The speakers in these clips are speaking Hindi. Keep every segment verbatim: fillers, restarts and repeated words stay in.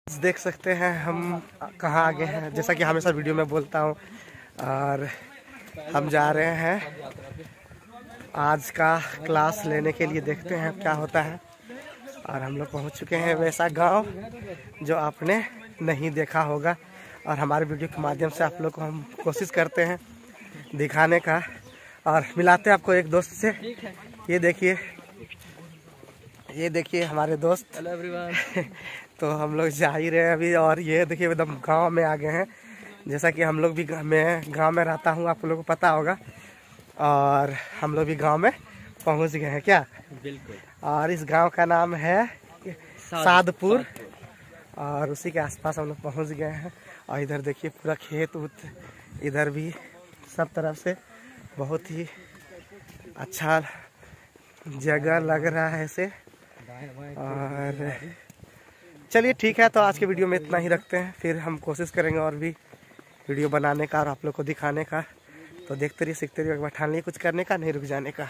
देख सकते हैं हम कहाँ आ गए हैं, जैसा कि हमेशा वीडियो में बोलता हूँ। और हम जा रहे हैं आज का क्लास लेने के लिए, देखते हैं क्या होता है। और हम लोग पहुँच चुके हैं वैसा गांव जो आपने नहीं देखा होगा, और हमारे वीडियो के माध्यम से आप लोग को हम कोशिश करते हैं दिखाने का। और मिलाते हैं आपको एक दोस्त से। ये देखिए, ये देखिए हमारे दोस्त। Hello everyone. तो हम लोग जा ही रहे हैं अभी। और ये देखिए एकदम गांव में आ गए हैं, जैसा कि हम लोग भी मैं गांव में रहता हूं, आप लोगों को पता होगा। और हम लोग भी गांव में पहुंच गए हैं क्या? बिल्कुल। और इस गांव का नाम है सादपुर, और उसी के आसपास हम लोग पहुंच गए हैं। और इधर देखिए पूरा खेत उत, इधर भी सब तरफ से बहुत ही अच्छा जगह लग रहा है ऐसे। और चलिए ठीक है, तो आज के वीडियो में इतना ही रखते हैं, फिर हम कोशिश करेंगे और भी वीडियो बनाने का और आप लोग को दिखाने का। तो देखते रहिए, सीखते रहिए, एक बार ठान लिए कुछ करने का, नहीं रुक जाने का।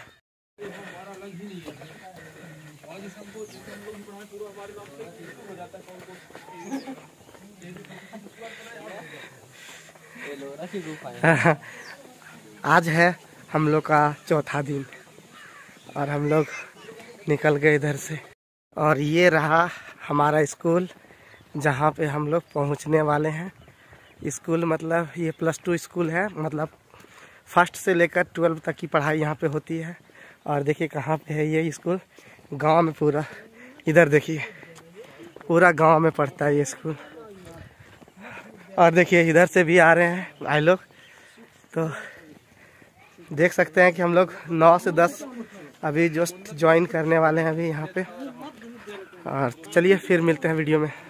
आज है हम लोग का चौथा दिन और हम लोग निकल गए इधर से। और ये रहा हमारा स्कूल जहाँ पे हम लोग पहुँचने वाले हैं। स्कूल मतलब ये प्लस टू स्कूल है, मतलब फर्स्ट से लेकर ट्वेल्व तक की पढ़ाई यहाँ पे होती है। और देखिए कहाँ पे है ये स्कूल, गांव में पूरा। इधर देखिए पूरा गांव में पढ़ता है ये स्कूल। और देखिए इधर से भी आ रहे हैं भाई लोग, तो देख सकते हैं कि हम लोग नौ से दस अभी जस्ट ज्वाइन करने वाले हैं अभी यहाँ पे। और चलिए फिर मिलते हैं वीडियो में।